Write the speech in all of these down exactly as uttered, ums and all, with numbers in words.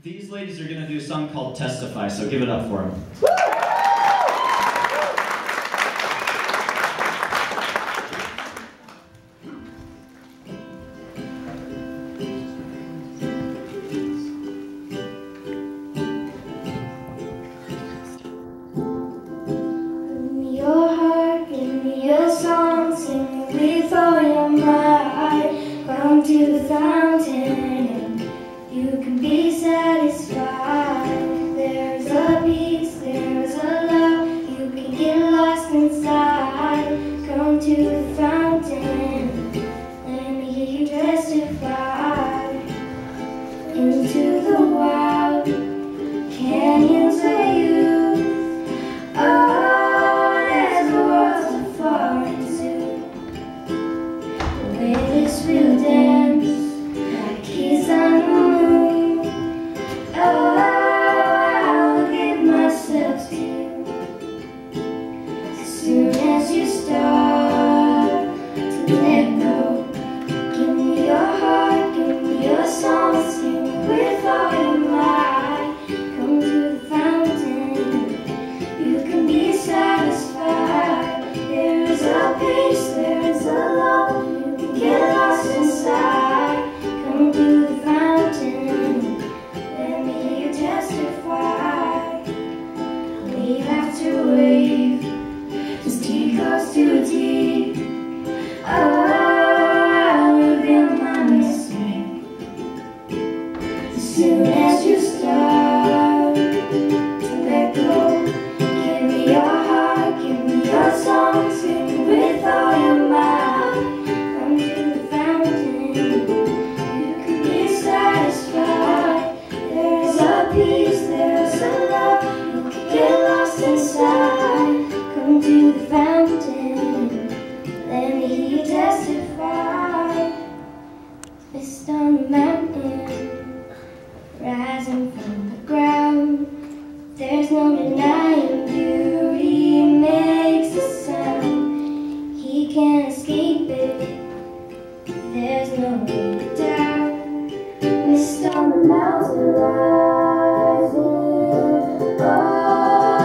These ladies are going to do a song called Testify, so give it up for them. Your heart, give me your song, sing with all your might. Come to the fountain, you can be satisfied. There's a peace, there's a love, you can get lost inside. Come to the fountain, let me hear you testify. Into the wild, canyons of youth. Oh, there's a world to fall into. The waves will dance like keys on the moon. Oh, I'll give myself to you. As soon as you start to let go, give me your heart, give me your song, sing with all your might. Come to the fountain, you can be satisfied. There is a peace, there is a love, you can get lost inside. Come to the fountain, let me hear you testify. Wave after wave, as tea goes too deep. Oh, I'll reveal my mistake. As soon as you start to let go, give me your heart, give me your song, sing with all your might. Come to the fountain, you can be satisfied. There is a peace, there is a love, you can get lost inside. Come to the fountain, let me hear you testify. Mist on the mountain, rising from the ground. There's no denying beauty makes a sound. He can't escape it, there's no way down. Mist on the mountain rising all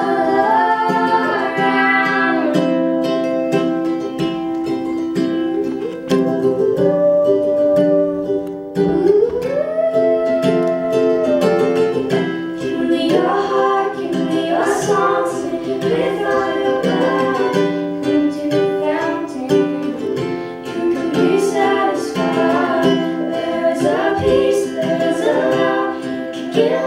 around. Give me your heart, give me your song, sing with all your might. Come to the fountain, you can be satisfied. There is a peace, there is a love, you can get